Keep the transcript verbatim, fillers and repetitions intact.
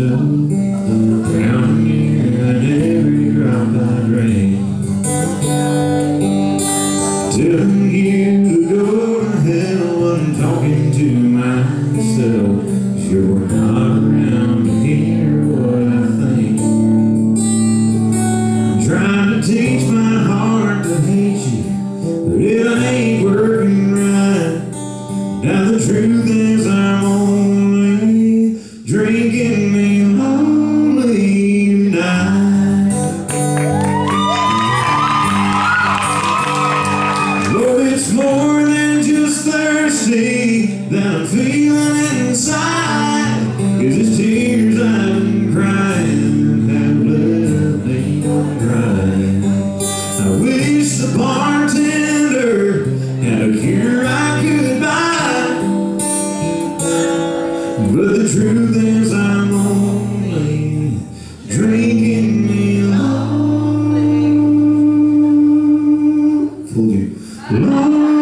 myself, drowning in every drop I drink. Telling you to go to hell when I'm talking to myself, 'cause you're not around to hear what I think. I'm trying to teach my heart to hate you, but it ain't working right. Now the truth is I'm only drinking me lonely tonight. Lord, it's more than just thirsty that I'm feeling inside, 'cause it's tears I've been crying have left me dry. I wish the bartender had a cure I could buy, but the truth is I'm only drinking me lonely. Fooled you. Lonely.